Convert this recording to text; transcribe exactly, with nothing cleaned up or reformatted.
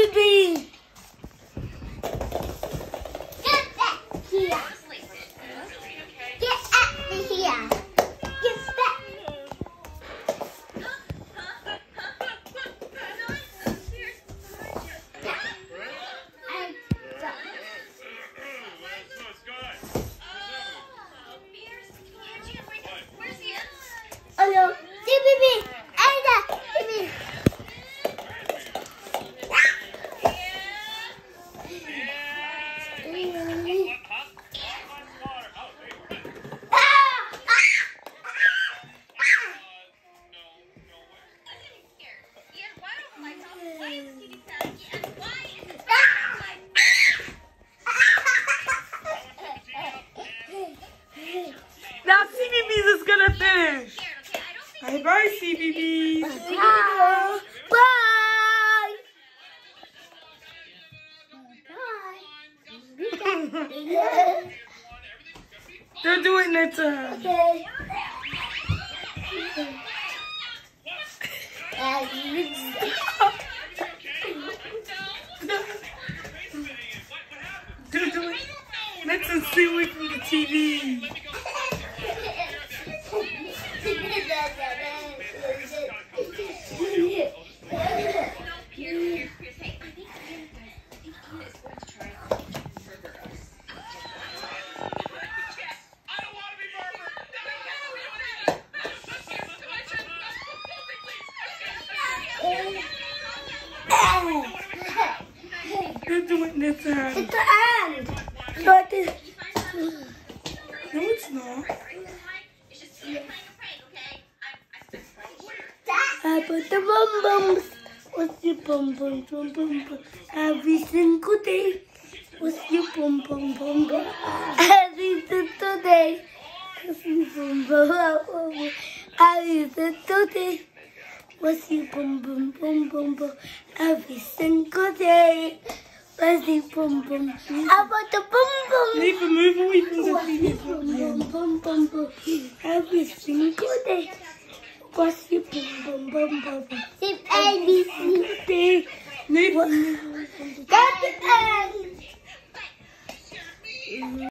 CBeebies. Get back here. Get at me here. Get back. Hello, CBeebies. Ada, CBeebies. Now CBeebies is gonna finish. Bye bye CBeebies. Bye. Bye. Bye. Don't do it next time. Okay. Don't do it. Let us stay away from the T V. Don't do it next time. It's the end. But it's... No, it's not. I put the bum bums. What's your bum bum bum bum bum? Every single day. What's your bum bum bum bum? Every single day. What's your bum bum bum bum? Every single day. What's your bum bum bum bum bum? Every single day. What's your bum bum? I put the bum bum. Leave the move away from the T V. Bum bum bum bum. Every single day. What's your bum bum bum bum? It's A B C D. Leave the move away from the T V. That's the end.